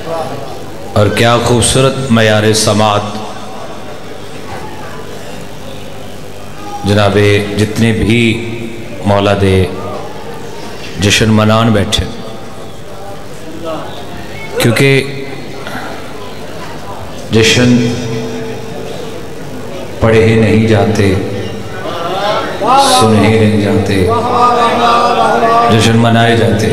اور کیا خوبصورت معیار سماعت جناب جتنے بھی مولا دے جشن منان بیٹھے، کیونکہ جشن پڑھے ہی نہیں جاتے، سنے ہی نہیں جاتے، جشن منائے جاتے۔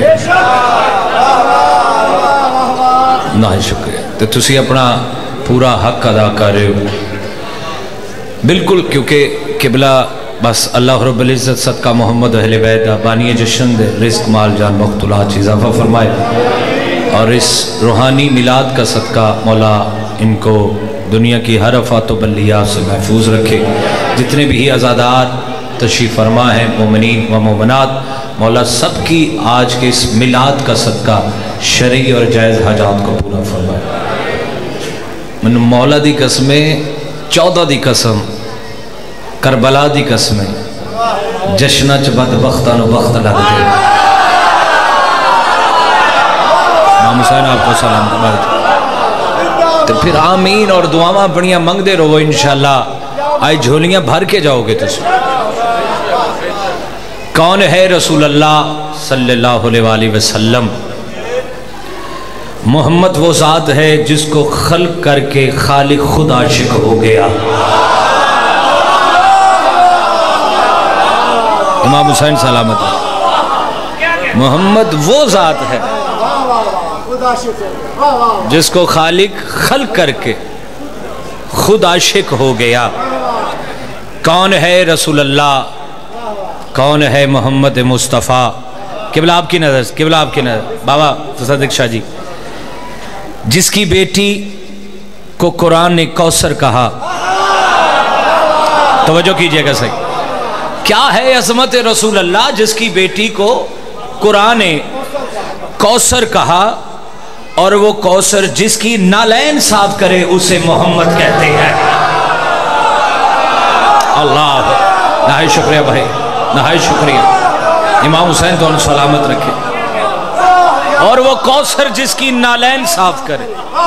نہ شکریہ، تو تسی اپنا پورا حق ادا کر رہے ہو بالکل، کیونکہ قبلہ بس اللہ رب العزت صدقہ محمد اہل بیت بانی جشن دے رزق مال جان مختلات اضافہ فرمائے، اور اس روحانی میلاد کا صدقہ مولا ان کو دنیا کی ہر آفات و بلیات سے محفوظ رکھے۔ جتنے بھی عزادات تشریف فرما ہیں مومنین و مومنات، مولا سب کی آج کے اس میلاد کا صدقہ شرعی اور جائز حاجات کو پورا فرمائے۔ من مولا دی قسمیں 14 دی قسم کربلا دی قسمیں جشنہ چ بدبختان و بخت لگ دے۔ امام حسین آپ کو سلام کرتے، تو پھر آمین اور دعاواں بڑیاں منگ دے رہو انشاءاللہ، آئی جھولیاں بھر کے جاؤ گے تس۔ کون ہے رسول اللہ صلی اللہ علیہ وآلہ وسلم؟ محمد وہ ذات ہے جس کو خلق کر کے خالق خود عاشق ہو گیا۔ امام حسین سلامت ہے۔ محمد وہ ذات ہے جس کو خالق خلق کر کے خود عاشق ہو گیا۔ کون ہے رسول اللہ؟ کون ہے محمد مصطفیٰ؟ قبلہ آپ کی نظر، قبلہ آپ کی نظر، بابا صدق شاہ جی، جس کی بیٹی کو قرآن نے کوثر کہا، توجہ کیجئے گا صحیح، کیا ہے عظمت رسول اللہ جس کی بیٹی کو قرآن نے کوثر کہا، اور وہ کوثر جس کی نالین صاف کرے اسے محمد کہتے ہیں۔ اللہ نہایت شکریہ بھائی، نہایت شکریہ، امام حسین تو ان سلامت رکھے۔ اور وہ کوثر جس کی نالین صاف کرے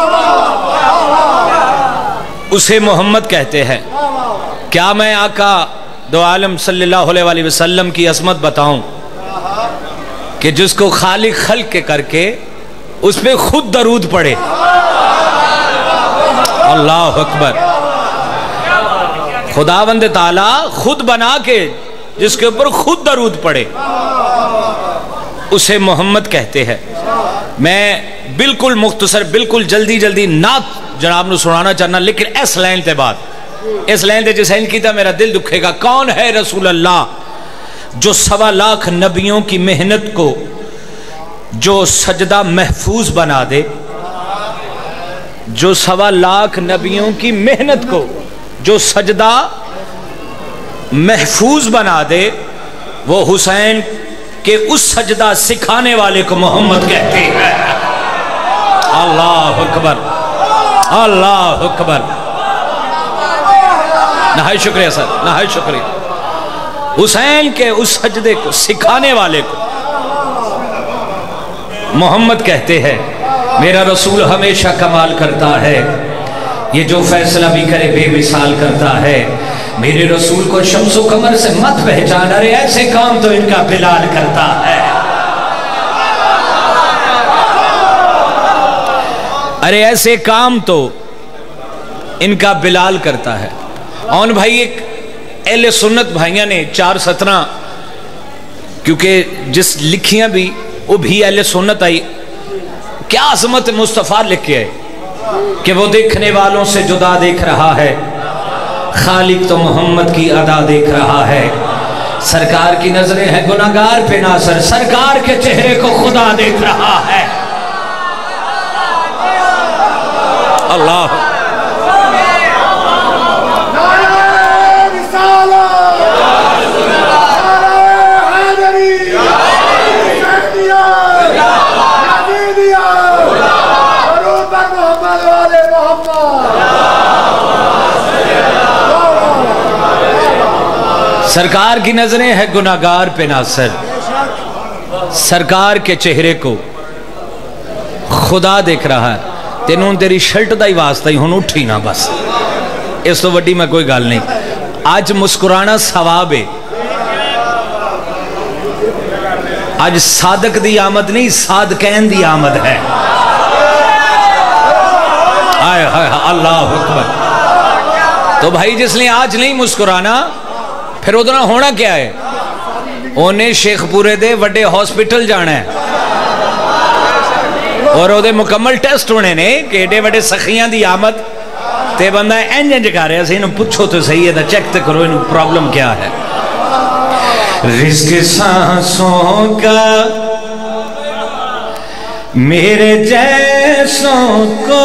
اسے محمد کہتے ہیں۔ کیا میں آقا دو عالم صلی اللہ علیہ وآلہ وسلم کی عظمت بتاؤں کہ جس کو خالق خلق کے کر کے اس پہ خود درود پڑھے؟ اللہ اکبر، خداوند تعالیٰ خود بنا کے جس کے اوپر خود درود پڑھے اسے محمد کہتے ہیں۔ میں بالکل مختصر، بالکل جلدی نعت جناب نو سنانا چاہنا، لیکن اس لائن تے بعد، اس لائن تے جس لائن کی تا میرا دل دکھے گا۔ کون ہے رسول اللہ جو 1.25 لاکھ نبیوں کی محنت کو جو سجدہ محفوظ بنا دے، جو 1.25 لاکھ نبیوں کی محنت کو جو سجدہ محفوظ بنا دے، وہ حسین کہ اس سجدہ سکھانے والے کو محمد کہتے ہیں۔ اللہ اکبر، اللہ اکبر، نہایت شکریہ سر، نہایت شکریہ۔ حسین کے اس سجدے کو سکھانے والے کو محمد کہتے ہیں۔ میرا رسول ہمیشہ کمال کرتا ہے، یہ جو فیصلہ بھی کرے بے مثال کرتا ہے۔ میرے رسول کو شمس و قمر سے مت پہچان، ارے ایسے کام تو ان کا بلال کرتا ہے، ارے ایسے کام تو ان کا بلال کرتا ہے۔ اور بھائی ایک اہل سنت بھائیاں نے 417، کیونکہ جس لکھیاں بھی وہ بھی اہل سنت آئی، کیا عظمت مصطفیٰ لکھے ہے کہ وہ دیکھنے والوں سے جدا دیکھ رہا ہے، خالق تو محمد کی ادا دیکھ رہا ہے۔ سرکار کی نظریں ہیں گناہگار پہ ناصر، سرکار کے چہرے کو خدا دیکھ رہا ہے۔ اللہ سرکار کی نظریں ہے گناہگار پہ ناصر، سرکار کے چہرے کو خدا دیکھ رہا ہے۔ تینوں تیری شرٹ دا ہی واسطہ ہی ہن اٹھی نہ بس، اس تو وڈی میں کوئی گل نہیں. آج مسکرانا ثواب ہے. آج صادق دی آمد نہیں، صادقین دی آمد ہے. آئے ہائے اللہ اکبر. تو بھائی جس نے آج نہیں مسکرانا پھر ادھر ہونا کیا ہے؟ انہیں شیخ پورے دے وڈے ہاسپٹل جانا ہے اور وہ مکمل ٹیسٹ ہونے نے کہ ایڈے وڈے سخیاں دی آمد تے بندہ انج کر رہا سی. انہوں پوچھو تو صحیح ہے، چیک تے کرو انہوں پرابلم کیا ہے. رزق سانسوں کا میرے جیسوں کو.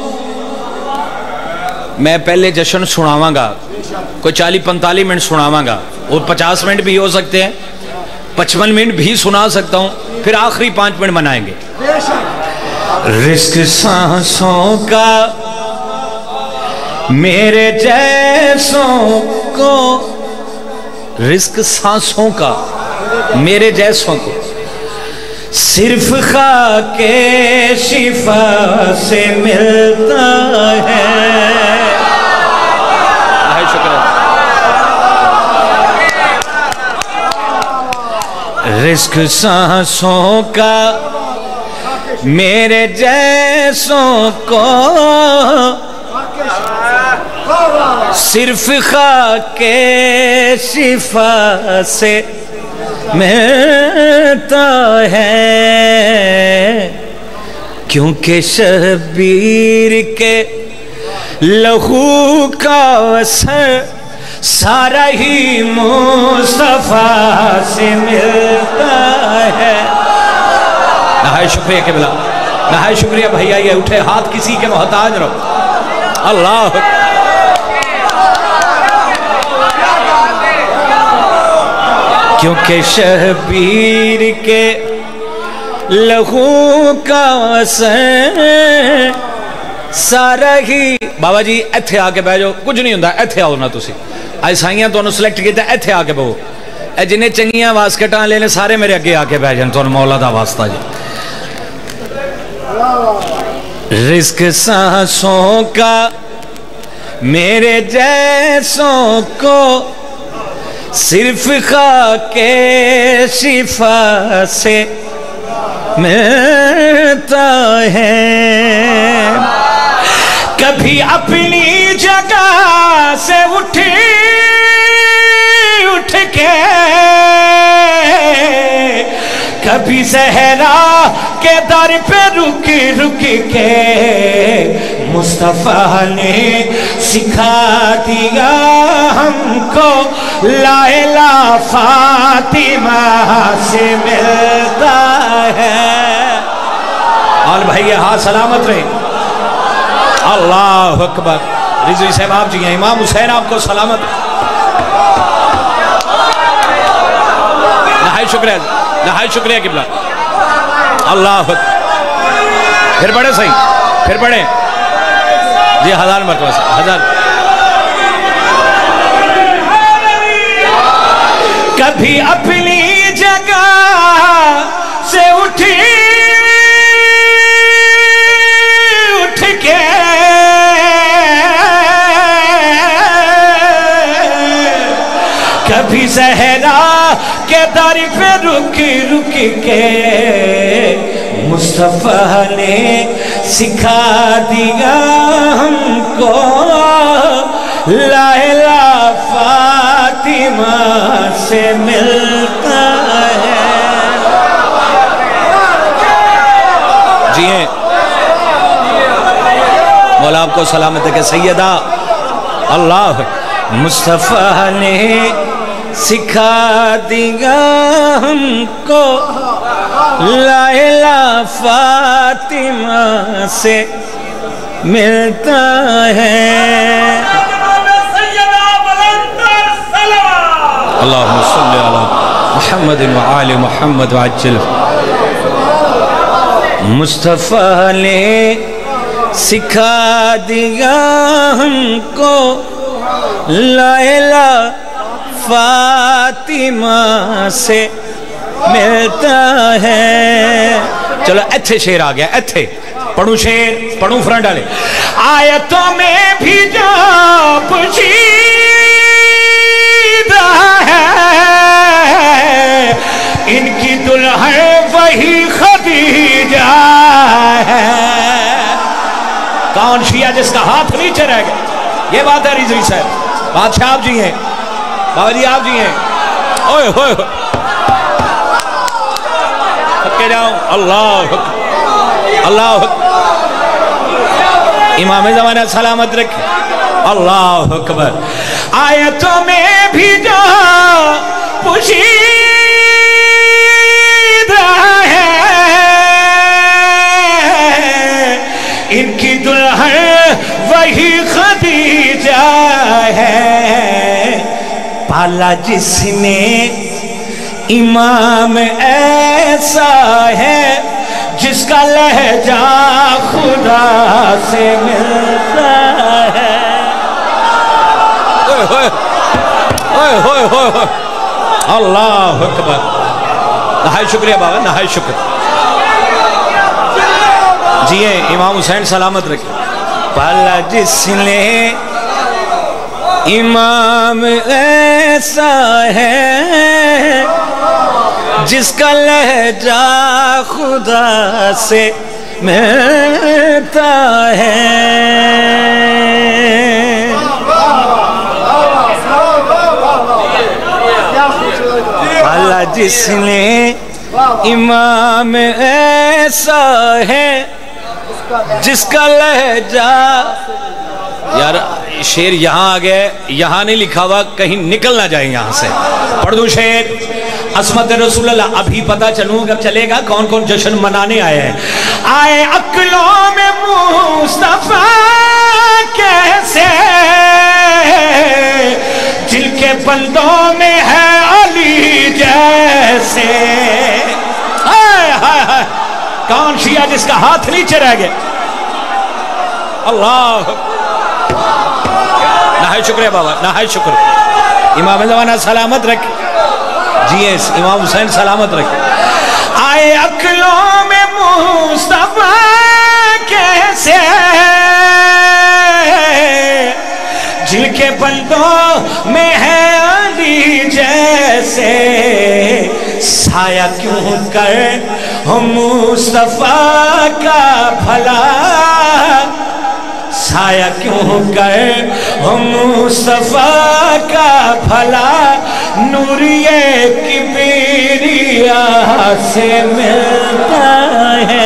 میں پہلے جشن سناواں گا، کوئی 40-45 منٹ سناواں گا، اور 50 منٹ بھی ہو سکتے ہیں، 55 منٹ بھی سنا سکتا ہوں، پھر آخری 5 منٹ منائیں گے. رزق سانسوں کا میرے جیسوں کو، رزق سانسوں کا میرے جیسوں کو، صرف خاک شفا سے ملتا ہے. شکر. رزق سانسوں کا میرے جیسوں کو، صرف خاک شفا سے ملتا ہے. کیونکہ شبیر کے لہو کا اثر سارا ہی مصطفیٰ سے ملتا ہے. نہایت شکریہ قبلہ، نہایت شکریہ بھیا. یہ اٹھے ہاتھ کسی کے محتاج رہو. اللہ کیونکہ شبیر کے لہو کا اثر سارا ہی. بابا جی ایتھے آ کے بہ جاؤ، کچھ نہیں ہوندا، ایتھے آؤ نا تسی. ایسائیاں تو انہوں سلیکٹ کیتا ایتھے آ کے بہو. اے جنہیں چنگیاں واسکٹاں لینے سارے میرے اگے آ کے بہ جائیں تو انہوں مولا دا واسطہ جی. رزق سانسوں کا میرے جیسوں کو، صرف خاک شفا سے ملتا ہے. کبھی اپنی جگہ سے اٹھ کے، کبھی صحرا کے در پہ رک کے مصطفیٰ نے سکھا دیا ہم کو لا الہ فاطمہ سے ملتا ہے. اور بھائی ہاں سلامت رہے. اللہ اکبر. رضوی صاحب آپ جی ہیں، امام حسین آپ کو سلامت. نہایت شکریہ، نہایت شکریہ قبلہ. اللہ اکبر. پھر پڑھے صحیح، پھر پڑھے جی. 1000 مرتبہ سے 1000. کبھی اپنی جگہ سے اٹھ کے، کبھی زہرا کے در پہ رک کے مصطفیٰ نے سکھا دیا ہم کو لا الہ فاطمہ سے ملتا ہے. جی ہیں مولا آپ کو سلامت ہے کہ سیدہ اللہ مصطفیٰ نے سکھا دیا ہم کو لا الہ فاطمہ سے ملتا ہے. اللہم صلی علی محمد وآل محمد وعجل. مصطفیٰ نے سکھا دیا ہم کو لا الہ فاطمہ سے ملتا ہے. چلو ایتھے شیر آ گیا. ایتھے پڑھوں شیر پڑھوں فرنٹ والے آیتوں میں بھی جو پوشیدہ ہے ان کی دلہن وہی خدیجہ ہے کون شیعہ جس کا ہاتھ نیچے رہ گیا یہ بات ہے رضوی صاحب بادشاہ آپ جی ہیں بابا جی آپ جی ہیں اوئے ہوئے کے جاؤں اللہ اللہ امام زمانہ سلامت رکھے اللہ اکبر آیتوں میں بھی جو پوشیدہ ہے ان کی دلہن وہی خدیجہ ہے پالا جس نے امام ایسا ہے جس کا لہجہ خدا سے ملتا ہے اللہ اکبر نہایت شکریہ بابا نہایت شکریہ جی امام حسین سلامت رکھیں پالا جس نے امام ایسا ہے جس کا لہجہ خدا سے ملتا ہے اللہ جس نے امام ایسا ہے جس کا لہجہ یار شیر یہاں آگئے یہاں نہیں لکھا ہوا کہیں نکل نہ جائیں یہاں سے پڑھ دوں شیر عصمت رسول اللہ ابھی پتا چلوں گا چلے گا کون کون جشن منانے آئے ہیں آئے عقلوں میں مصطفیٰ کیسے جن کے بندوں میں ہے علی جیسے کون شیعہ جس کا ہاتھ نیچے رہ گئے اللہ نہایت شکریہ بابا نہایت شکریہ امام زمانہ سلامت رکھے جی ایس امام حسین سلامت رکھے آئے عقلوں میں مصطفیٰ کیسے جن کے بندوں میں ہے علی جیسے سایہ کیوں کر ہم مصطفیٰ کا بھلا سایہ کیوں کر ہم مصطفیٰ کا بھلا نوریہ کبریہ سے ملتا ہے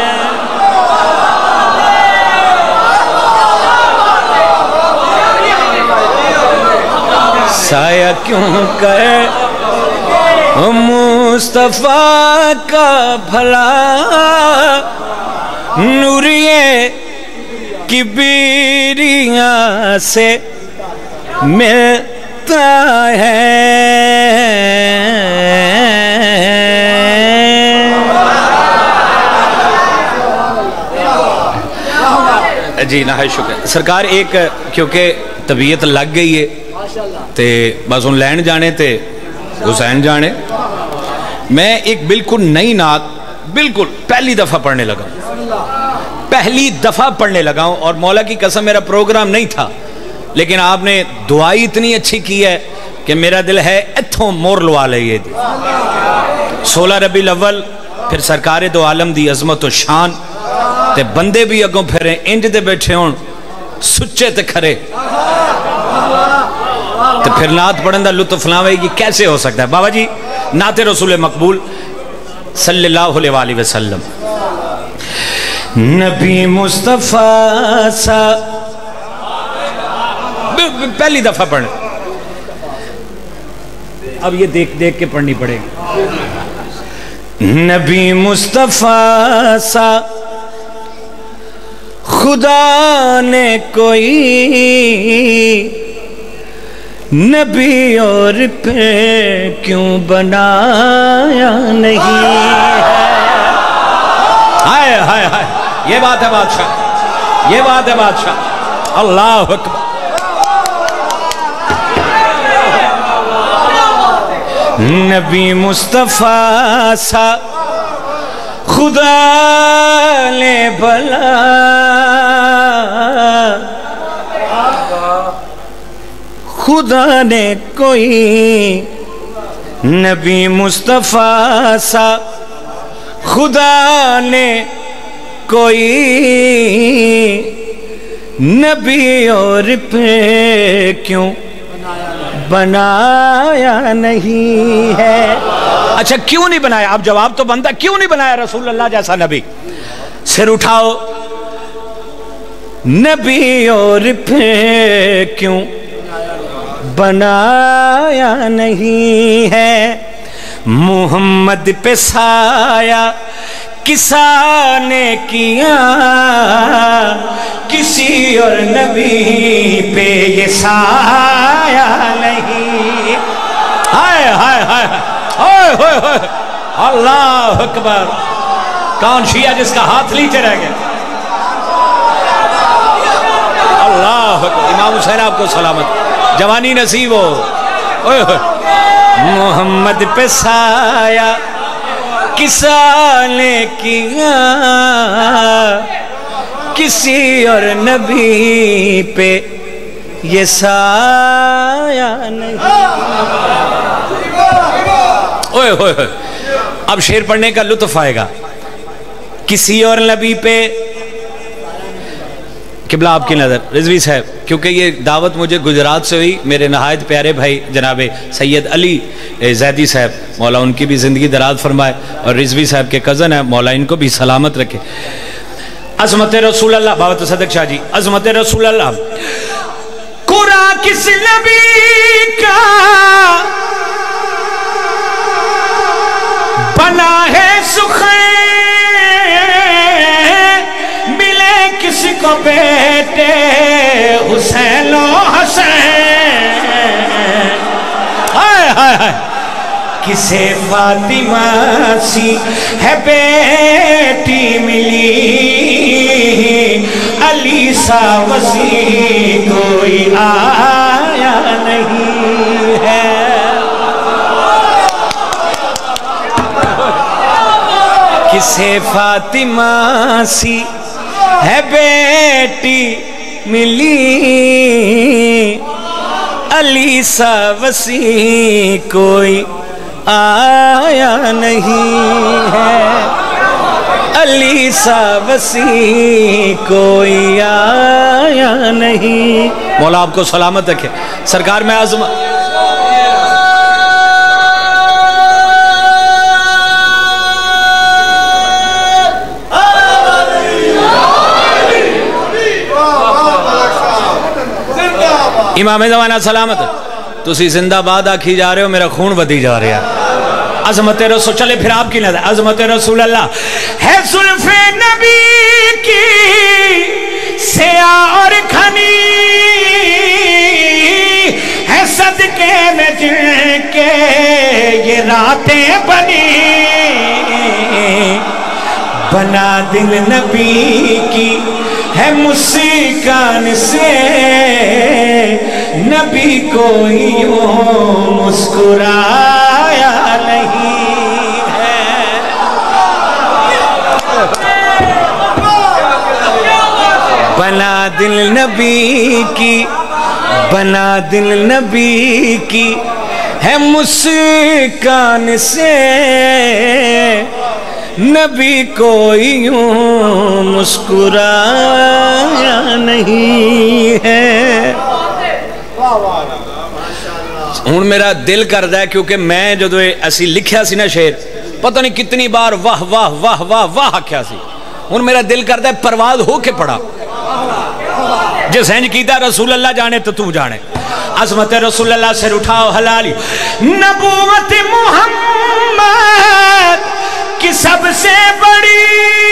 سایہ کیوں کر ہم مصطفیٰ کا بھلا نوریہ کبریہ سے ملتا ہے جی نہایت شکر سرکار ایک کیونکہ طبیعت لگ گئی ہے تے بس ان لین جانے تے حسین جانے میں ایک بالکل نئی نعت بالکل پہلی دفعہ پڑھنے لگا ہوں اور مولا کی قسم میرا پروگرام نہیں تھا لیکن آپ نے دعائی اتنی اچھی کی ہے کہ میرا دل ہے اتھوں مور لوا لے یہ 16 ربیع الاول پھر سرکار دو عالم دی عظمت و شان تے بندے بھی اگوں پھریں انج دے بیٹھے ہون سچے تے کھرے تو پھر نعت پڑھن دا لطف لاوے یہ کیسے ہو سکتا ہے بابا جی نعت رسول مقبول صلی اللہ علیہ وسلم نبی مصطفیٰ سا پہلی دفعہ پڑھیں اب یہ دیکھ دیکھ کے پڑھنی پڑے گی نبی مصطفیٰ سا خدا نے کوئی نبی اور پھر کیوں بنایا نہیں ہائے ہائے ہائے یہ بات ہے بادشاہ یہ بات ہے بادشاہ اللہ اکبر نبی مصطفیٰ سا خدا نے بھلا خدا نے کوئی نبی مصطفیٰ سا خدا نے کوئی نبی اور پہ کیوں بنایا نہیں ہے؟ اچھا کیوں نہیں بنایا؟ اب جواب تو بنتا کیوں نہیں بنایا رسول اللہ جیسا نبی؟ سر اٹھاؤ، نبی اور پہ کیوں بنایا نہیں ہے؟ محمد پہ سایہ کسا نے کیا، کسی اور نبی پہ یہ سایہ نہیں۔ ہائے ہائے ہائے ہائے ہائے اللہ اکبر! کون شیعہ جس کا ہاتھ نیچے رہ گیا؟ اللہ اکبر! امام حسین آپ کو سلامت، جوانی نصیب ہو۔ محمد پہ سایہ کسا نے کیا، کسی اور نبی پہ یہ سایہ نہیں۔ اوئے ہوئے ہوئے! اب شعر پڑھنے کا لطف آئے گا۔ کسی اور نبی پہ، قبلہ آپ کی نظر رضوی صاحب، کیونکہ یہ دعوت مجھے گجرات سے ہوئی، میرے نہایت پیارے بھائی جناب سید علی زیدی صاحب، مولا ان کی بھی زندگی دراز فرمائے، اور رضوی صاحب کے کزن ہیں، مولا ان کو بھی سلامت رکھے۔ عظمت رسول اللہ، بابت صدق شاہ جی، عظمت رسول اللہ۔ قرآن کس نبی کا بنا ہے سخن، ملے کس کو بیٹے حسین و حسین، ہائے ہائے ہائے! کسے فاطمہ سی ہے بیٹی ملی، علی سا وسیع کوئی آیا نہیں ہے۔ کسے فاطمہ سی ہے بیٹی ملی، علی سا وسیع کوئی آیا نہیں ہے، علی سا وسیع کوئی آیا نہیں۔ مولا آپ کو سلامت رکھے۔ سرکار میں عظمت، امام زمانہ سلامت، تسی زندہ باد آکھی جا رہے ہو، میرا خون بدی جا رہا ہے۔ عظمت رسول، چلے پھر آپ کی نظر، عظمت رسول اللہ ہے زلف نبی کی سیاہ اور کھنی، ہے صدقے میں جن کے یہ راتیں بنی، بنا دل نبی کی ہے مسکان سے، نبی کوئی یوں مسکرایا نہیں ہے۔ بنا دل نبی کی، بنا دل نبی کی ہے مسکان سے، نبی کوئی یوں مسکرایا نہیں ہے۔ ہون میرا دل کردہ ہے، کیونکہ میں جو ایسی لکھیا سی نا شعر، پتہ نہیں کتنی بار واہ واہ واہ واہ واہ کیا سی، ہون میرا دل کردہ ہے پرواز ہو کے پڑا، جس ہنج کیتا رسول اللہ جانے تو تو جانے۔ عظمت رسول اللہ سے اٹھاؤ حلالی، نبوت محمد کی سب سے بڑی،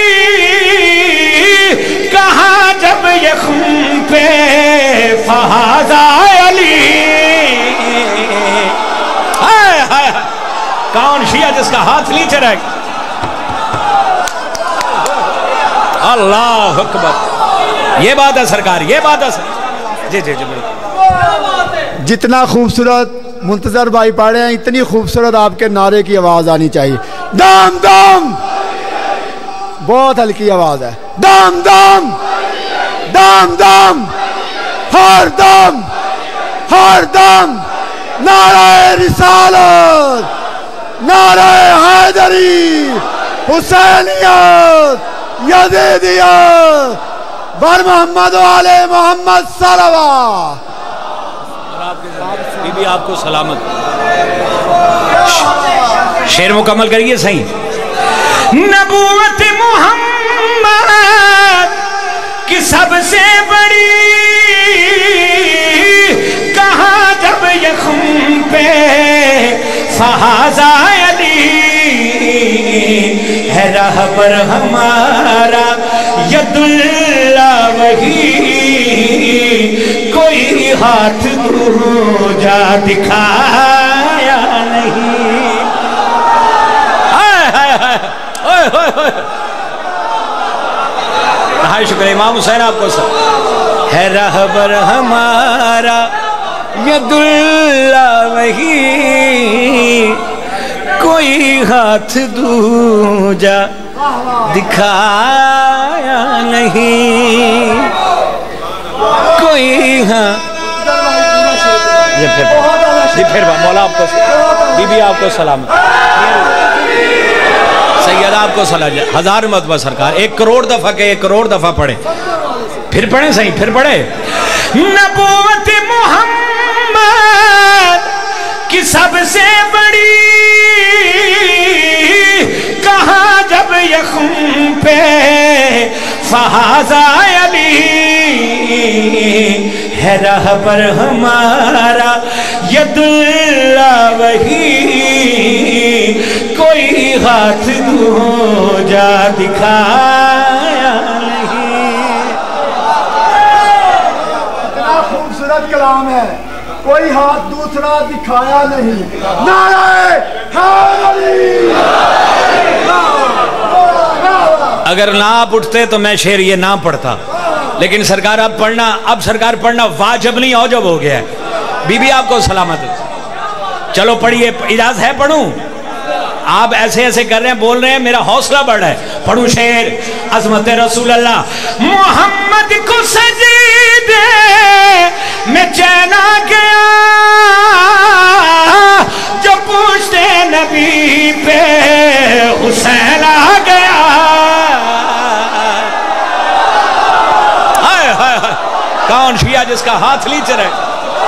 کہاں جب یہ خون پہ فہذا علی، کون شیعہ جس کا ہاتھ نیچے رہ گیا؟ اللہ اکبر! یہ بات ہے سرکار، یہ بات ہے سرکار۔ جی جی جی بالکل۔ جتنا خوبصورت منتظر بھائی پڑھے ہیں، اتنی خوبصورت آپ کے نعرے کی آواز آنی چاہیے۔ دام دام بہت ہلکی آواز ہے. دم دم دم دم ہر دم ہر دم نعرہ رسالت، نعرہ حیدری، حسینیت، یزیدیت، بر محمد و آل محمد صلوات. بی بی آپ کو سلامت. شعر مکمل کریے صحیح. نبوت محمد کی سب سے بڑی کہاں جب یہ خم پہ فہذا علی ہے رہبر ہمارا ید اللہ وہی کوئی ہاتھ دو جا دکھایا نہیں. ہائے شکر امام حسین آپ کو ہے رہبر ہمارا ید اللہ وہی کوئی ہاتھ دوجا دکھایا نہیں. کوئی ہاں جی پھر مولا آپ کو بی بی آپ کو سلامت. سید آپ کو سلام. 1000 مرتبہ سرکار 1 کروڑ دفعہ کہ 1 کروڑ دفعہ پڑھیں. پھر پڑھیں صحیح پھر پڑھیں. نبوت محمد کی سب سے بڑی کہاں جب یہ خم پہ فہذا علی ہے رہبر ہمارا ید اللہ وہی کوئی ہاتھ دو جا دکھایا نہیں. اتنا خوبصورت کلام ہے. کوئی ہاتھ دوسرا دکھایا نہیں. نعرہ حیدری. اگر نہ آپ اٹھتے تو میں شعر یہ نہ پڑھتا، لیکن سرکار اب سرکار پڑھنا واجب نہیں اوجب ہو گیا ہے. بی بی آپ کو سلامت. چلو پڑھیے. اجازت ہے پڑھوں؟ آپ ایسے ایسے کر رہے ہیں بول رہے ہیں میرا حوصلہ بڑھ رہا ہے. پڑھوں شعر. عظمت رسول اللہ. محمد کو سجدے میں چین آ گیا جو پوچھتے نبی پہ حسین آ گیا. کون شیعہ جس کا ہاتھ لیچر ہے؟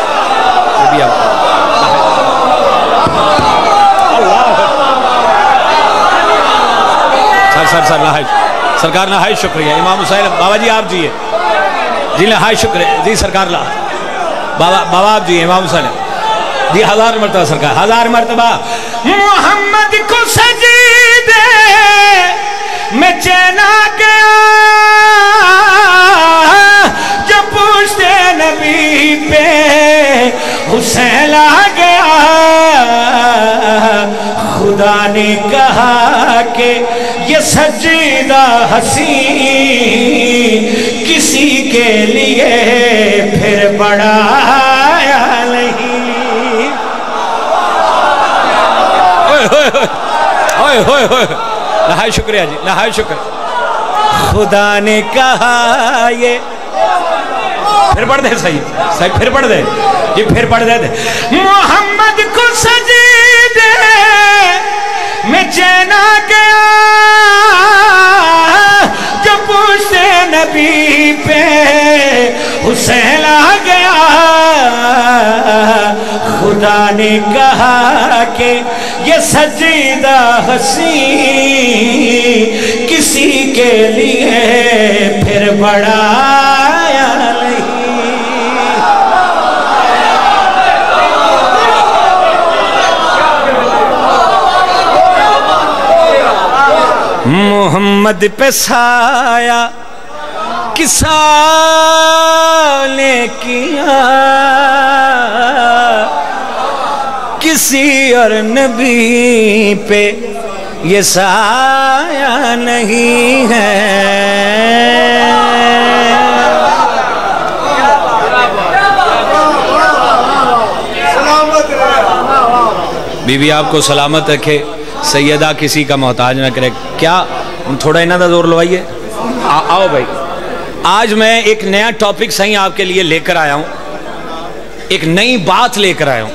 سر نہایت سرکار نہایت شکریہ. امام حسین بابا جی آپ جی جی نہایت شکریہ جی سرکار بابا آپ جی امام حسین جی 1000 مرتبہ سرکار 1000 مرتبہ. محمد کو سجدے میں چین آ گیا جو پوچھتے نبی پہ حسین آ گیا. خدا نے کہا کہ یہ سجدہ حسین کسی کے لیے پھر بڑھایا نہیں. نہایت شکریہ جی نہایت شکریہ. خدا نے کہا یہ پھر پڑھ دے صحیح پھر پڑھ دے جی پھر پڑھ دے. محمد کو سجدے میں چین آ گیا جو پوچھتے نبی پہ حسین آ گیا. خدا نے کہا کہ یہ سجدہ حسین کسی کے لیے پھر بڑھایا نہیں. محمد پہ سایہ کسا نے کیا کسی اور نبی پہ یہ سایہ نہیں ہے. بی بی آپ کو سلامت رکھے. سیدہ کسی کا محتاج نہ کرے. کیا تھوڑا انہاں دا زور لوائیے. آؤ بھائی, آج میں ایک نیا ٹاپک صحیح آپ کے لیے لے کر آیا ہوں, ایک نئی بات لے کر آیا ہوں.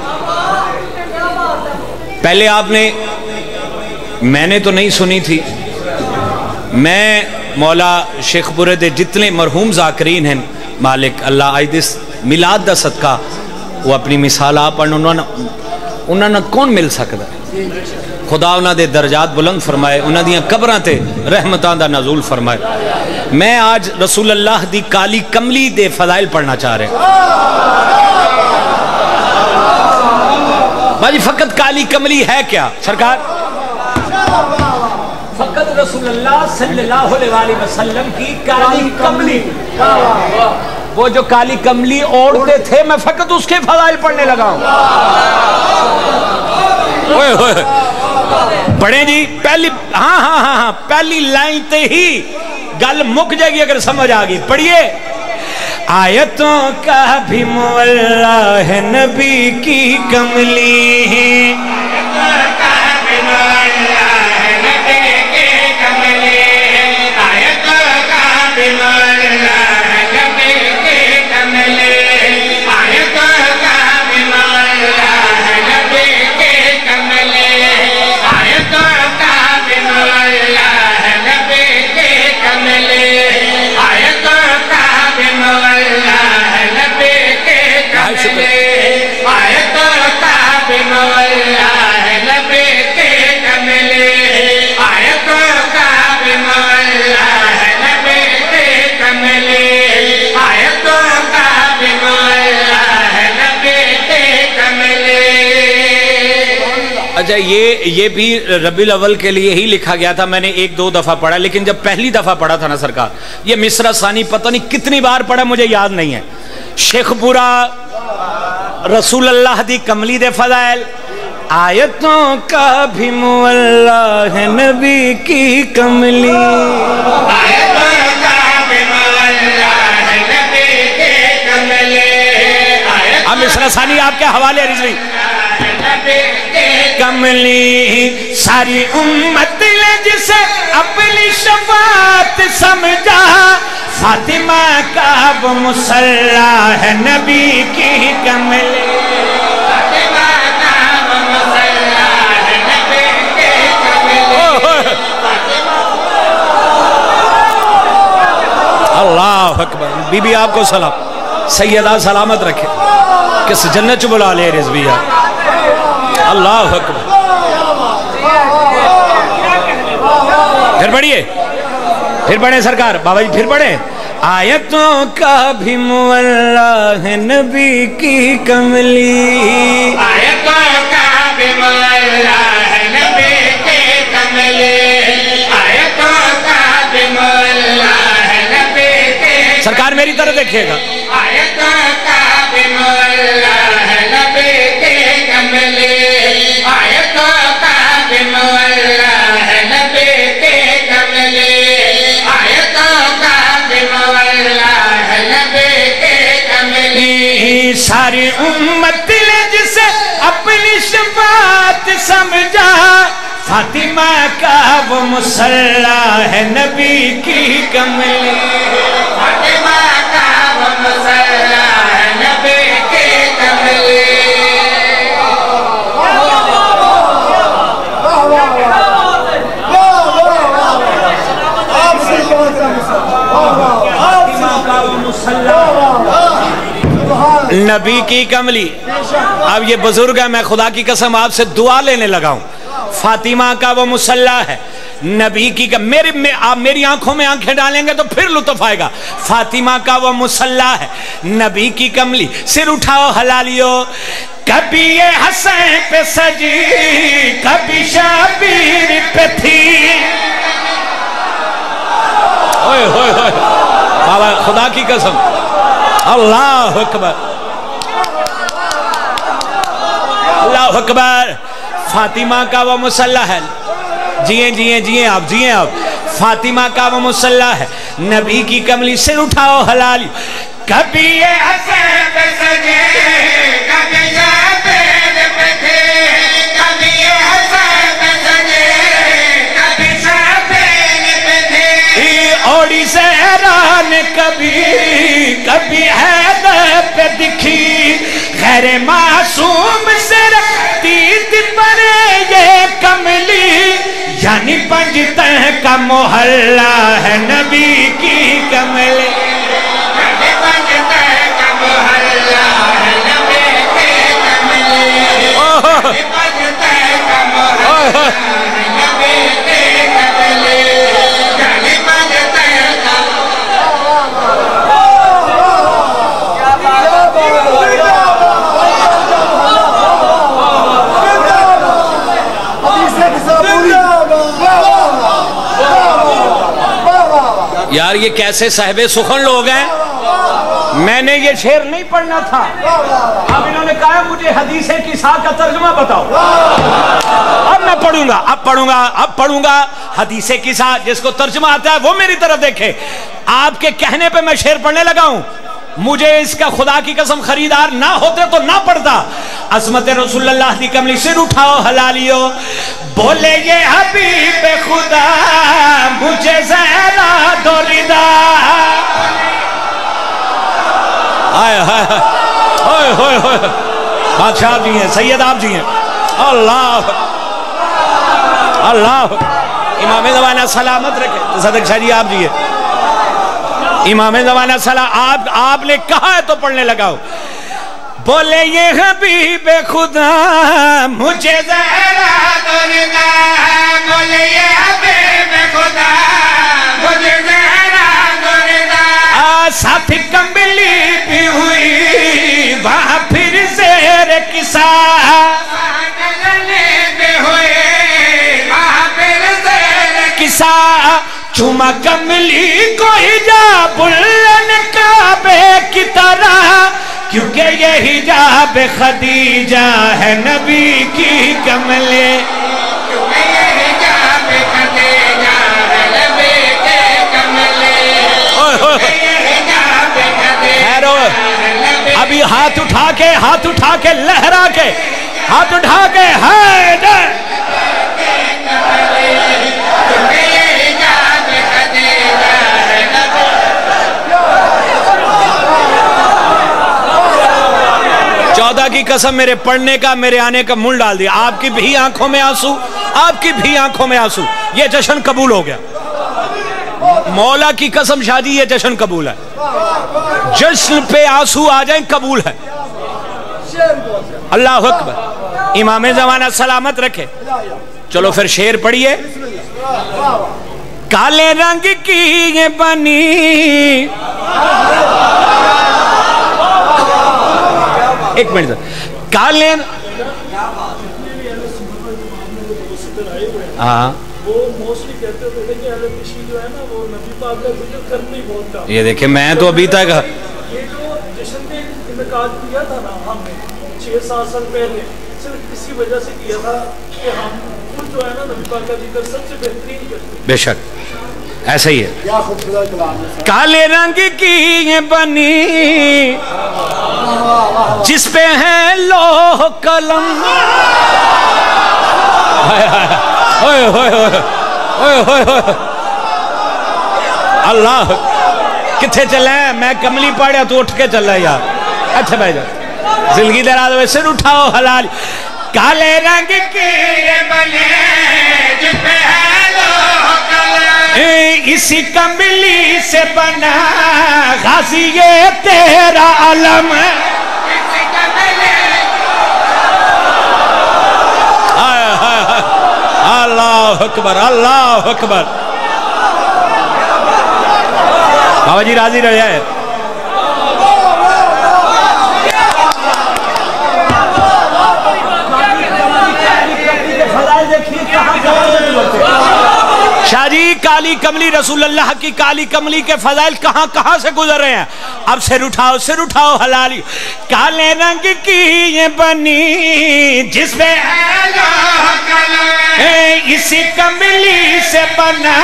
پہلے آپ نے, میں نے تو نہیں سنی تھی, میں مولا شیخ پورے دے جتنے مرحوم ذاکرین ہیں مالک اللہ آج دس میلاد دا صدقہ وہ اپنی مثال آپ پڑھنا انہوں نے کون مل سکتا ہے. خدا انہوں دے درجات بلند فرمائے, انہوں دیاں قبراں تے رحمتاں دا نزول فرمائے. میں آج رسول اللہ دی کالی کملی دے فضائل پڑھنا چاہ رہے ہیں. باجی فقط کالی کملی ہے کیا سرکار؟ فقط رسول اللہ صلی اللہ علیہ وسلم کی کالی کملی, وہ جو کالی کملی اوڑھتے تھے میں فقط اس کے فضائل پڑھنے لگا ہوں. پڑھیں جی پہلی, ہاں پہلی لائن تے ہی گل مک جائے گی اگر سمجھ آگئی. پڑھیے. آیتوں کا بھی مولا ہے نبی کی کملی, اچھا یہ بھی ربیع الاول کے لیے ہی لکھا گیا تھا. میں نے ایک دو دفعہ پڑھا, لیکن جب پہلی دفعہ پڑھا تھا نا سرکار, یہ مصرع ثانی پتہ نہیں کتنی بار پڑھا مجھے یاد نہیں ہے. شیخ پورا رسول اللہ دی کملی دے فضائل, آیتوں کا بھی مولا ہے نبی کی کملی, اب مصرع ثانی آپ کے حوالے رضوی. کملی ساری امت لے جسے اپنی شفاعت سمجھا, فاطمہ کا وہ مصلی ہے نبی کی کملی. اللہ اکبر. بی بی آپ کو سلام, سیدہ سلامت رکھے, کس جنت چ بلا لے رضویہ. اللہ اکبر. پھر پڑھیے, پھر پڑھیں سرکار بابا جی, پھر پڑھیں. آیتوں کا بھی مولا ہے نبی کی کملی, آیتوں کا بھی مولا ہے نبی کی کملی, آیتوں کا بھی مولا ہے نبی کی. سرکار میری طرف دیکھیے گا. آیتوں کا بھی مولا ہے نبی کی کملی, آیتوں کا بھی مولا ہے نبی کی کملی, آیتوں کا بھی مولا ہے نبی کی کملی. ساری امت لے جسے اپنی شفاعت سمجھا, فاطمہ کا وہ مصلی ہے نبی کی کملی. فاطمہ کا وہ مصلی ہے نبی کی کملی. نبی کی کملی. اب یہ بزرگ ہے, میں خدا کی قسم آپ سے دعا لینے لگا ہوں. فاطمہ کا وہ مصلی ہے نبی کی آپ میری آنکھوں میں آنکھیں ڈالیں گے تو پھر لطف آئے گا. فاطمہ کا وہ مصلی ہے نبی کی کملی. سر اٹھاؤ حلالیو, کبھی یہ حسین پہ سجی, کبھی شبیر پہ تھی. اوئے ہوئے ہوئے بابا خدا کی قسم, اللہ اکبر, اللہ اکبر. فاطمہ کا وہ مصلی ہے, جیئیں آپ. فاطمہ کا وہ مصلی ہے نبی کی کملی. سے اٹھاؤ حلالی, کبھی یہ حسین پہ سجی, کبھی شبیر پہ تھی, کبھی یہ حسین پہ سجی, کبھی شبیر زہرا نے کبھی کبھی حیدر پہ دکھی غیر معصوم سے رکھتی دل پر یہ کملی یعنی پنجتہ کا محلہ ہے نبی کی کملی پنجتہ کا محلہ ہے نبی کی کملی پنجتہ کا محلہ ہے نبی کی کملی یار یہ کیسے صاحب سخن لوگ ہیں میں نے یہ شعر نہیں پڑھنا تھا اب انہوں نے کہا مجھے حدیث کسا کا ترجمہ بتاؤ اب میں پڑھوں گا حدیث کسا جس کو ترجمہ آتا ہے وہ میری طرف دیکھے آپ کے کہنے پہ میں شعر پڑھنے لگا ہوں مجھے اس کا خدا کی قسم خریدار نہ ہوتے تو نہ پڑھتا عظمت رسول اللہ کی کملی سر اٹھاؤ حلالیو بولے یہ حبیب خدا مجھے زہرا دو ردا بادشاہ جی ہیں سید آپ جی ہیں اللہ اللہ امام زمانہ سلامت رکھے صدق شاہ جی آپ جی ہیں امام زمانہ سلام آپ نے کہا ہے تو پڑھنے لگا ہو بولے یہ حبیب خدا مجھے زہرا دو ردا بولے یہ حبیب خدا مجھے زہرا دو ردا ساتھ کمبلی بھی ہوئی وہاں پھر زیر کسا بھی ہوئی وہاں پھر زیر کسا چوما کملی کو حجاب الن کعبے کی طرح کیونکہ یہ حجاب خدیجہ ہے نبی کی کملے کیونکہ یہ حجاب خدیجہ ہے نبی کی کملے ابھی ہاتھ اٹھا کے لہرا کے ہاتھ اٹھا کے حیدر چودہ کی قسم میرے پڑھنے کا میرے آنے کا مول ڈال دیا آپ کی بھی آنکھوں میں آنسو یہ جشن قبول ہو گیا مولا کی قسم شاہ جی یہ جشن قبول ہے جشن پہ آنسو آ جائیں قبول ہے اللہ اکبر امام زمانہ سلامت رکھے چلو پھر شعر پڑھیے کالے رنگ کی یہ بنی ایک منٹ کالے یہ دیکھیں میں تو ابھی تک یہ جو جشن میں انعقاد کیا تھا نا ہم نے 6-7 سال پہلے صرف اسی وجہ سے کیا تھا کہ ہم خود جو ہے نا نبی پاک کا ذکر سب سے بہترین کرتے ہیں. بے شک ایسا ہی ہے. کالے رنگ کی یہ بنی جس پہ ہے لوح قلم اللہ کتھے چلے میں کملی پڑھیا تو اٹھ کے چل رہا یار. اچھا بھائی جان زندگی دراز ہوئے سر اٹھاؤ حلال. کالے رنگ کی یہ بنی جس پہ ہے لوح قلم اسی کملی سے بنا غازی یہ تیرا علم. اللہ اکبر اللہ اکبر. بابا جی راضی رہ جائے. شاہ جی کالی کملی رسول اللہ کی کالی کملی کے فضائل کہاں کہاں سے گزر رہے ہیں. اب سر اٹھاؤ حلالی. کالے رنگ کی یہ بنی جس میں اسی کملی سے بنا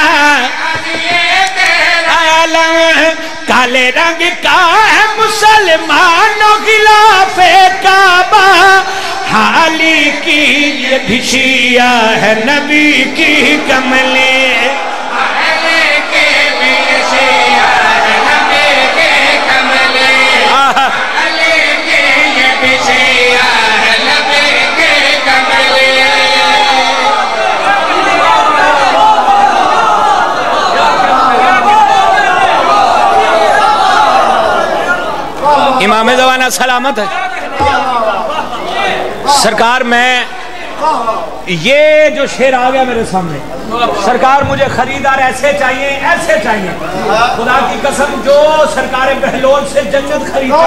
کالے رنگ کا ہے مسلمانوں غلاف کعبہ حالی کی یہ بھی شیعہ ہے نبی کی کملی. حالی کی بھی شیعہ इमाम ज़माना सलामत है। सरकार मैं ये जो शेर आ गया मेरे सामने, सरकार मुझे खरीदार ऐसे चाहिए, ऐसे चाहिए। खुदा की कसम जो सरकार बहलोल से जन्नत खरीदा,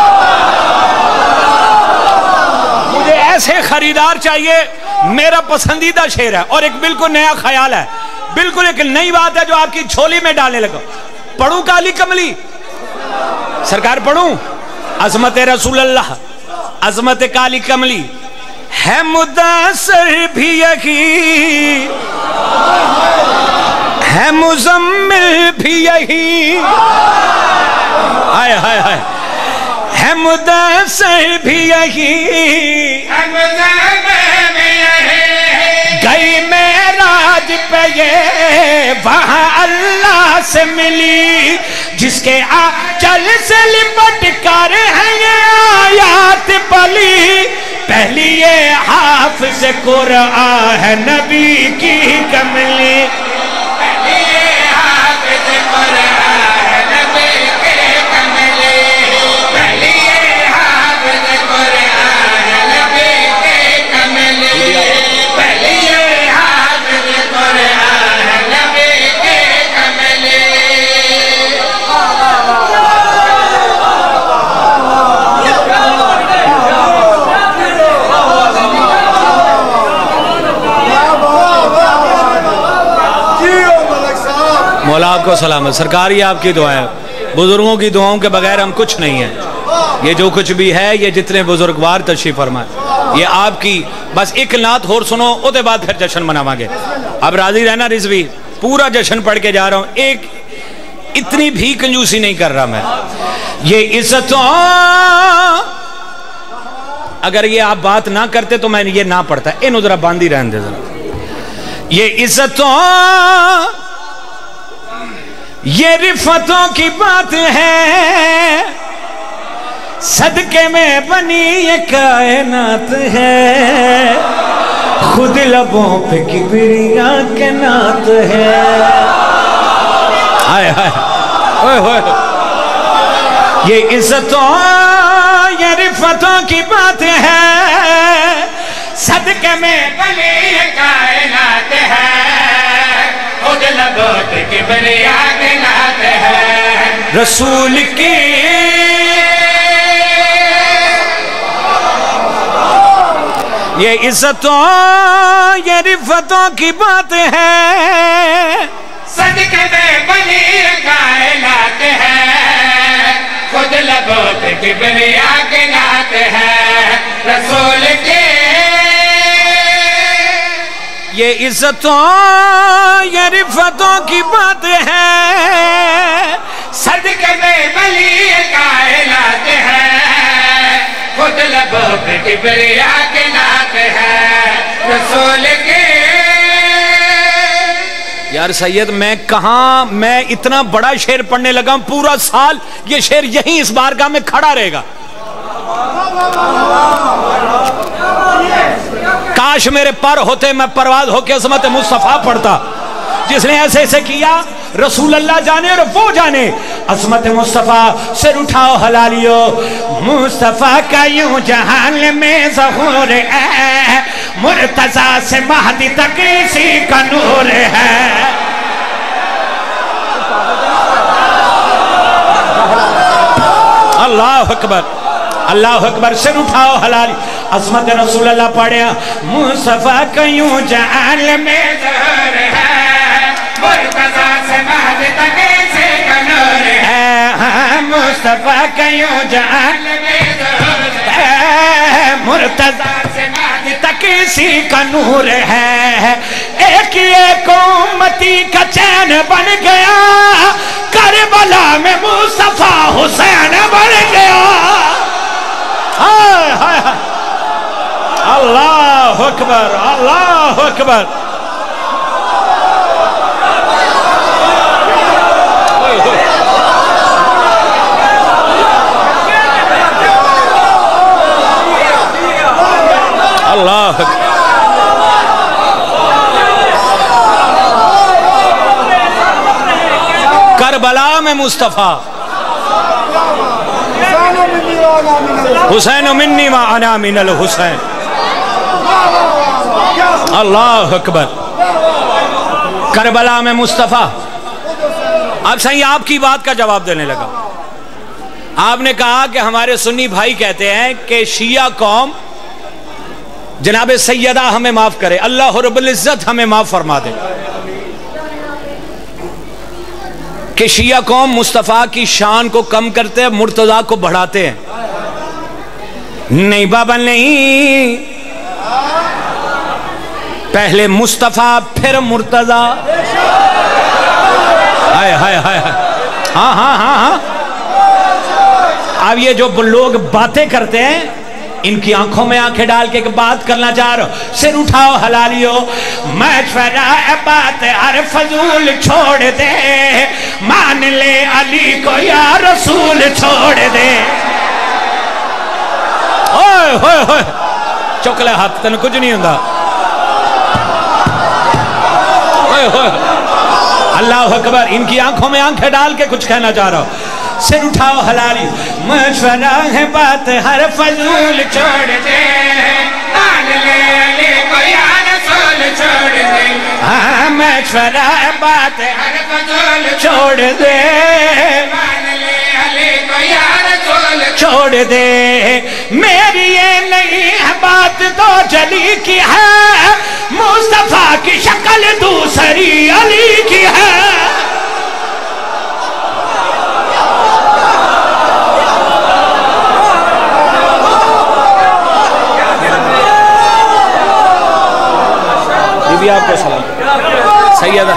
मुझे ऐसे खरीदार चाहिए। मेरा पसंदीदा शेर है और एक बिल्कुल नया ख्याल है, बिल्कुल एक नई बात है जो आपकी झोली में डालने लगा। पढ़ूं काली कमली सरकार, पढ़ूं अज़मत रसूलल्लाह, अज़मत काली कमली है मुदस्सिर भी यही, है मुज़म्मिल भी यही, हाय हाय हाय, है मुदस्सिर भी यही, गई मेराज पे ये वहां अल्लाह से मिली, जिसके आंचल से लिपट कर है ये आयात पली। पहली ये हाफ़िज़ कुरान है नबी की कमली, पहली ये हाफ़िज़ कुरान है नबी की कमली, पहली ये हाफ़िज़ कुरान है नबी की कमली, पहली ये हाफ़िज़ कुरान है नबी की कमली। मौला आपको सलामत। सरकार ये आपकी दुआएं, बुजुर्गों की दुआओं के बगैर हम कुछ नहीं है। ये जो कुछ भी है, ये जितने बुजुर्गवार तशरीफ फरमाए, ये आपकी। बस एक नात और सुनो, उसके बाद फिर जश्न मनावांगे। अब राजी रहना रिजवी, पूरा जश्न पढ़ के जा रहा हूं, एक इतनी भी कंजूसी नहीं कर रहा मैं। ये इज्जतों, अगर ये आप बात ना करते तो मैं ये ना पढ़ता। इन जरा बांधी रहने दे जरा। ये इज्जतों, ये रिफतों की बात है, सदके में बनी ये कायनात है, खुद लबों पे किबरिया के नात है। हाय हाय ओए होए, ये इज्जतों ये रिफतों की बात है, सदके में बनी ये कायनात है, खुद लबों पे किबरिया के नात है। रसूल की ये इज्जतों ये रिफतों की बात है, सदके में बनी ये कायनात है, खुद लबों पे किबरिया के नात है। रसूल की ये इज्जतों ये रिफतों की बात है, सदके में बनी ये कायनात है, खुद लबों पे किबरिया के नात है। रसूल के यार सैयद, मैं कहाँ, मैं इतना बड़ा शेर पढ़ने लगा हूं, पूरा साल ये शेर यहीं इस बारगाह में खड़ा रहेगा। काश मेरे पर होते, मैं परवाज होके अज़मत मुस्तफ़ा पढ़ता। जिसने ऐसे ऐसे किया रसूल अल्लाह जाने और वो जाने। अज़मत मुस्तफ़ा सिर उठाओ हलालियो, मुस्तफ़ा का यूं जहान में ज़हूर है, मुर्तज़ा से महदी तक इसी का नूर है। अल्लाह अकबर, अल्लाह अकबर। सिर उठाओ हलाली, अज़मत रसूल अल्लाह पढ़े। मुस्तफ़ा का यूं जहान में ज़हूर है, मुर्तज़ा से महदी तक इसी का नूर है, मुस्तफ़ा का यूं जहान में ज़हूर है, मुर्तज़ा से महदी तक इसी का नूर है। एक एक उम्मती का चैन बन गया, करबला में मुस्तफ़ा हुसैन बन गया। हाय हाय हाय, अल्लाह अकबर, अल्लाह अकबर। अल्लाह करबला में मुस्तफ़ा حسین منی و انا من الحسین. اللہ اکبر. کربلا میں مصطفیٰ. اب صحیح آپ کی بات کا جواب دینے لگا. آپ نے کہا کہ ہمارے سنی بھائی کہتے ہیں کہ شیعہ قوم جناب سیدہ ہمیں معاف کرے, اللہ رب العزت ہمیں معاف فرما دے, کہ شیعہ قوم مصطفیٰ کی شان کو کم کرتے ہیں, مرتضیٰ کو بڑھاتے ہیں. نہیں بابا نہیں, پہلے مصطفیٰ پھر مرتضیٰ. ہائے ہائے ہائے. ہاں ہاں ہاں ہاں. اب یہ جو لوگ باتیں کرتے ہیں ان کی آنکھوں میں آنکھیں ڈال کے ایک بات کرنا چاہ رہا ہو, سر اٹھاؤ حلالیو, مشورہ بات ہر فضول چھوڑ دے, مان لے علی کو یا رسول چھوڑ دے. اوئے ہوئے ہوئے, چکلے ہاتھ تن کچھ نہیں ہوندہ. اوئے ہوئے, اللہ اکبر. ان کی آنکھوں میں آنکھیں ڈال کے کچھ کہنا چاہ رہا ہو, سر اٹھاؤ حلالی. مشورہ ہے بات ہر فضول چھوڑ دے, مان لے علی کو یا رسول چھوڑ دے. ہاں مشورہ ہے بات ہر فضول چھوڑ دے, مان لے علی کو یا رسول چھوڑ دے. میری یہ نہیں ہے بات تو جلی کی ہے, مصطفیٰ کی شکل دوسری علی کی ہے. بھی آپ کو سلام سیدہ.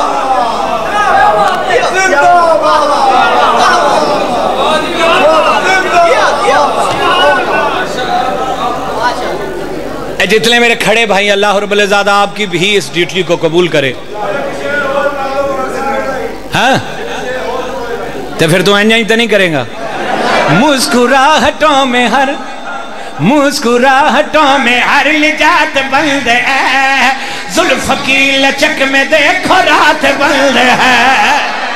جتنے میرے کھڑے بھائی, اللہ رب العزت آپ کی بھی اس ڈیوٹی کو قبول کرے. ہاں تو پھر تو انجائیں تو نہیں کریں گا. مسکراہٹوں میں ہر, مسکراہٹوں میں ہر لجات بند ہے, زلف کی لچک میں دیکھو رات بند ہے.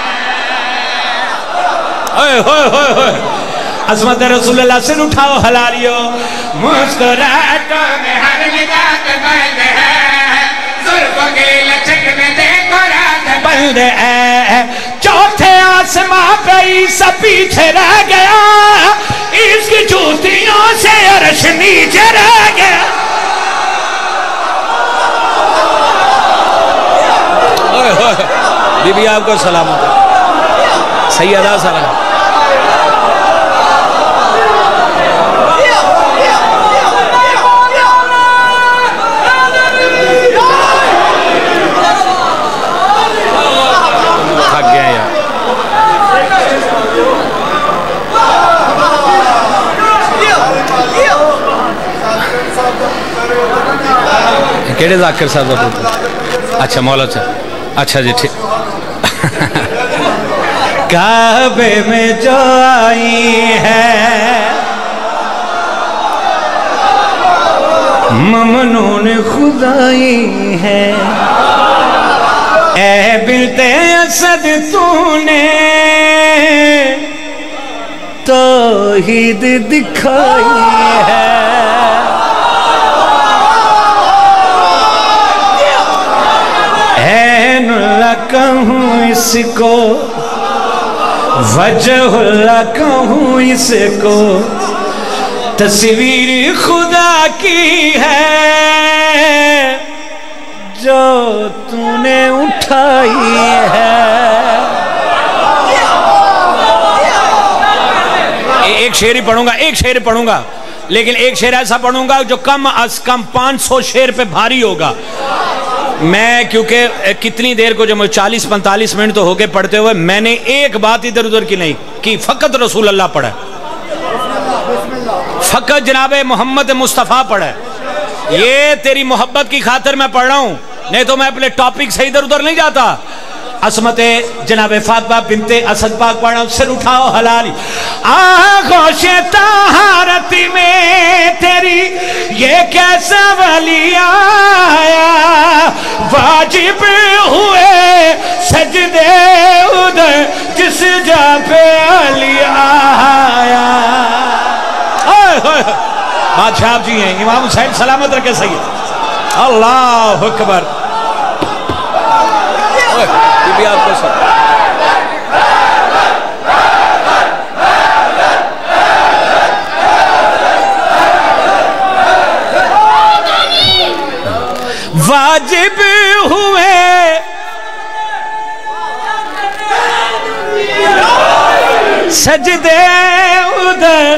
اوئے ہوئے ہوئے ہوئے, عظمت رسول اللہ سے اٹھاؤ حلالیو. مسکراہٹوں میں ہر لجات بند ہے, زلف کی لچک میں دیکھو رات بند ہے. چوتھے آسماں پہ عیسیٰ پیچھے رہ گیا, اس کی جوتیوں سے عرش نیچے رہ گیا. بی بی آپ کو سلامت ہے, سیدہ سلام. تھک گیا یار. کیڑے ذاکر صاحب کا پوچھا؟ اچھا مولا صاحب. اچھا جی ٹھیک. کعبے میں جو آئی ہے ممنون خدائی ہے, اے بنت اسد تو نے توحید دکھائی ہے. عین اللہ کہوں اس کو, وجہ اللہ کہوں اس کو, تصویر خدا کی ہے جو تو نے اٹھائی ہے. ایک شعر ہی پڑھوں گا, ایک شعر پڑھوں گا, لیکن ایک شعر ایسا پڑھوں گا جو کم از کم 500 شعر پہ بھاری ہوگا. میں کیونکہ کتنی دیر کو جو 40-45 منٹ تو ہو کے پڑھتے ہوئے, میں نے ایک بات ادھر ادھر کی نہیں کی, فقط رسول اللہ پڑھا ہے, فقط جناب محمد مصطفیٰ پڑھا ہے. یہ تیری محبت کی خاطر میں پڑھ رہا ہوں, نہیں تو میں اپنے ٹاپک سے ادھر ادھر نہیں جاتا. عصمت جناب فاطمہ بنت اسد پاک پڑھا ہوں. سر اٹھاؤ حلالی. آغوش طہارت میں تیری یہ کیسا ولی آیا, واجب ہوئے سجدے ادھر جس جا پہ علی آیا. بادشاہ آپ جی ہیں، امام حسین سلامت رکھے سید. اللہ اکبر. یہ بھی آپ کو سب واجب ہوئے سجدے ادھر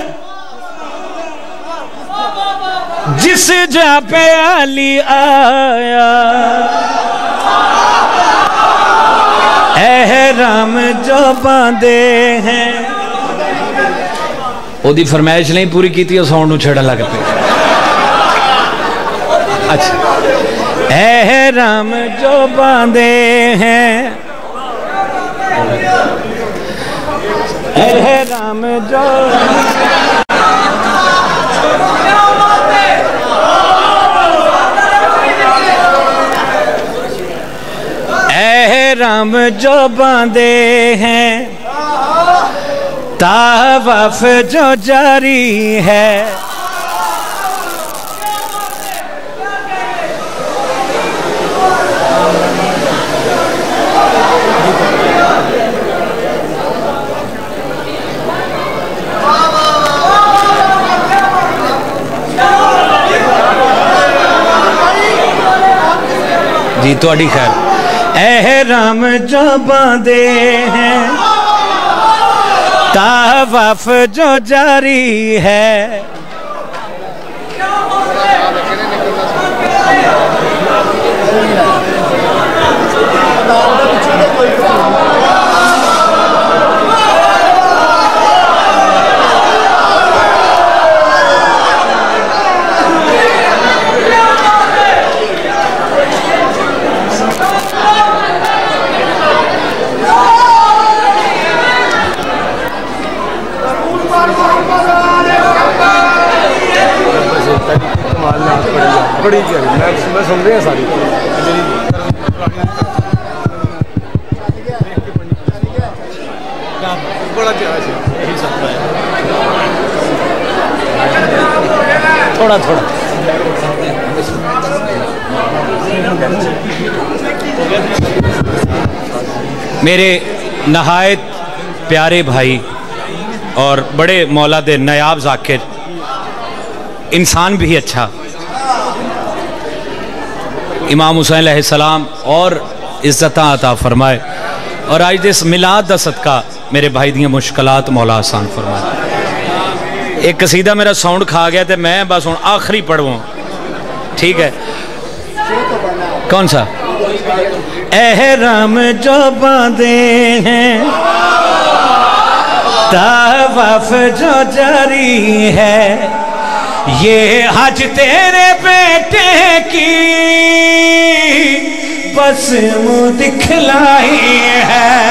جس جا پہ علی آیا، احرام جو باندھے ہیں. وہ دی فرمائش نہیں پوری کی تھی، ساؤنڈ نو چھڑا لگ پہ. اچھا، احرام جو باندھے ہیں، احرام جو احرام جو باندھے ہیں، طواف جو جاری ہے، جی تو اڈی خیر. احرام جو باندھے ہیں، طواف جو جاری ہے، بڑی میں سن رہے ہیں ساری. تھوڑا تھوڑا میرے نہایت پیارے بھائی اور بڑے مولا دے نایاب ذاکر، انسان بھی اچھا، امام حسین علیہ السلام اور عزتاں عطا فرمائے. اور آج دس میلاد دا صدقہ میرے بھائی دیاں مشکلات مولا آسان فرمائے. ایک قصیدہ میرا ساؤنڈ کھا گیا تھے، میں بس ہوں آخری پڑھوں. ٹھیک ہے، کون سا؟ احرام جو باندھے ہیں، طواف جو جاری ہے، یہ حج تیرے بیٹے کی بس منہ دکھلائی ہے.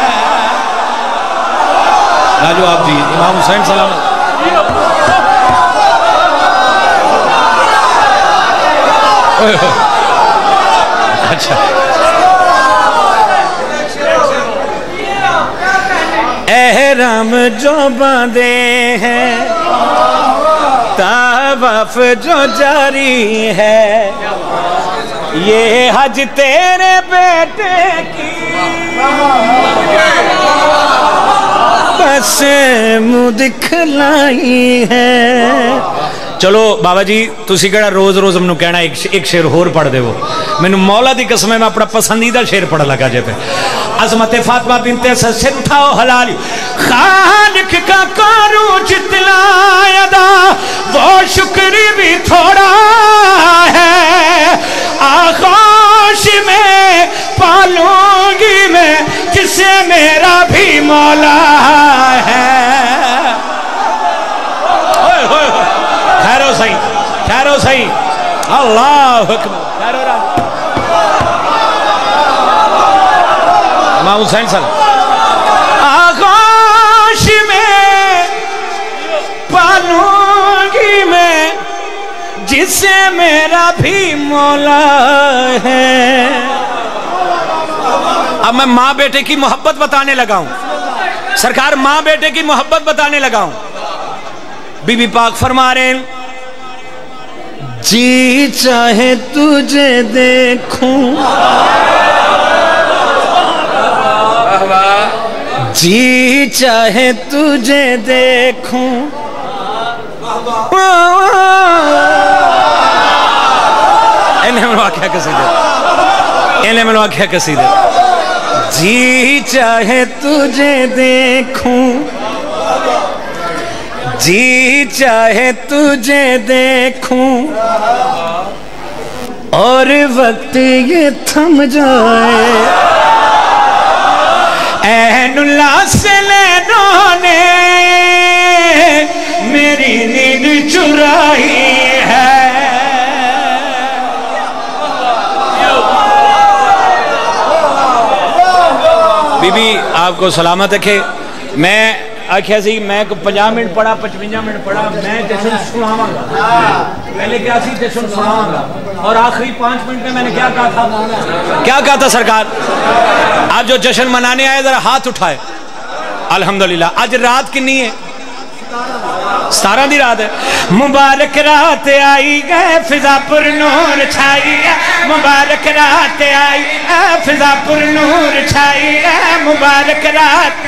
راجو آپ جی، امام حسین سلام. اچھا، احرام جو باندھے ہیں، طواف جو جاری ہے، یہ حج تیرے بیٹے کی بس منہ دکھلائی ہے. چلو بابا جی تسی کہڑا روز روز منو کہنا ایک شعر ہور پڑھ دے. وہ میں مولا دی قسم میں اپنا پسندیدہ شعر پڑھ لگا جے پہ. عظمت فاطمہ بنت ستھا و حلالی، خالق کا کروں جتنا ادا وہ شکر بھی تھوڑا ہے. آغوش میں پالوں گی میں جسے میرا بھی مولا ہے. خیرو صحیح، خیرو صحیح. اللہ اکبر. خیرو راج امام حسین صاحب. آغوش میں پالوں گی میں جسے میرا بھی مولا ہے. اب میں ماں بیٹے کی محبت بتانے لگا ہوں. سرکار ماں بیٹے کی محبت بتانے لگا ہوں. بی بی پاک فرما رہے ہیں जी चाहे तुझे देखूं, जी चाहे तुझे देखूं, इन्हें मैंने आख्या कसीदे, इन्हें मैंने आख्या कसीदे। जी चाहे तुझे देखूं, जी चाहे तुझे देखूं, और वक्त ये थम जाए, ऐनुल्लाह से नैनों ने मेरी नींद चुराई है। बीबी आपको सलामत रखे। मैं आख्या सी मैं 50 मिनट पढ़ा, 55 मिनट पढ़ा, मैं जश्न सुनावांगा। पहले क्या सी जश्न सुनावांगा, और आखिरी 5 मिनट में मैंने क्या कहा था? क्या कहा था सरकार? आप जो जश्न मनाने आए जरा हाथ उठाए। अल्हम्दुलिल्लाह। आज रात कितनी है? 17 दी रात है। मुबारक रात आई है, फिजा पर नूर छाई है, मुबारक रात आई है, फिजा पर नूर छाई है, मुबारक रात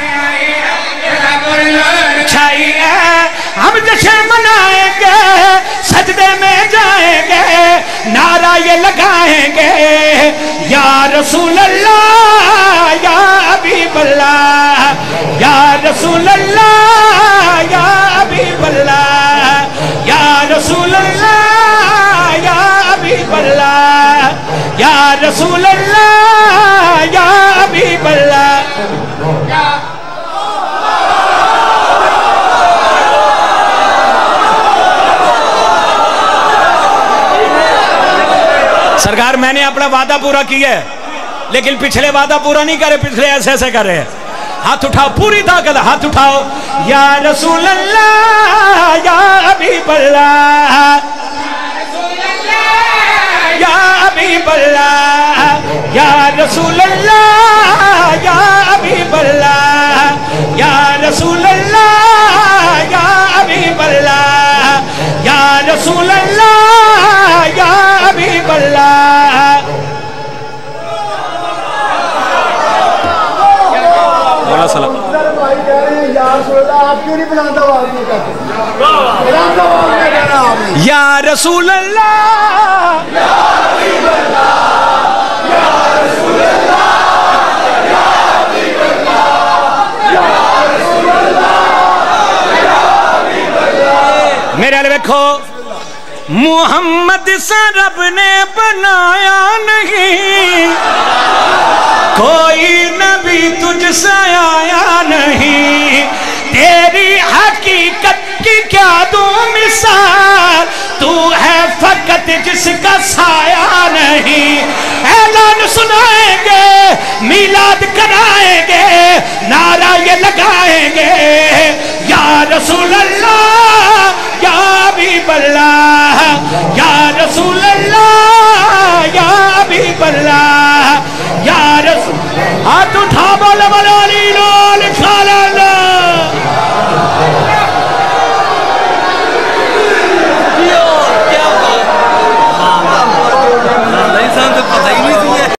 छाई है। हम जश्न मनाएंगे, सजदे में जाएंगे, नारा ये लगाएंगे, या रसूल अल्लाह या हबीब अल्लाह, या रसूल अल्लाह या हबीब अल्लाह, या रसूल अल्लाह या हबीब अल्लाह, या रसूल अल्लाह या हबीब अल्लाह। सरकार मैंने अपना वादा पूरा किया है, लेकिन पिछले वादा पूरा नहीं करे, पिछले ऐसे ऐसे कर रहे हैं। हाथ उठाओ, पूरी ताकत हाथ उठाओ। या रसूल अल्लाह या हबीब अल्लाह, या हबीब अल्लाह, या रसूल अल्लाह या हबीब अल्लाह, या रसूल अल्लाह या हबीब अल्लाह, या रसूल अल्लाह या हबीब अल्लाह। बड़ा सलाम। भाई कह रहे हैं या रसूल अल्लाह, आप क्यों नहीं बुलंद आवाज में कहते? बुलंद आवाज में कहना आपने। या रसूल अल्लाह, या हबीब अल्लाह, या रसूल अल्लाह, या हबीब अल्लाह, या रसूल अल्लाह, या हबीब अल्लाह। मेरे वाले देखो, मुहम्मद से रब ने बनाया नहीं, कोई नबी तुझसे आया नहीं, तेरी हकीकत की क्या दूं मिसाल, तू है फकत जिसका साया नहीं। ऐलान सुनाएंगे, मिलाद कराएंगे, नारा ये लगाएंगे, या रसूल अल्लाह या हबीब अल्लाह, या रसूल अल्लाह या हबीब अल्लाह, या रसूल। हाथ उठा बोल बोलो अली लाल खाला।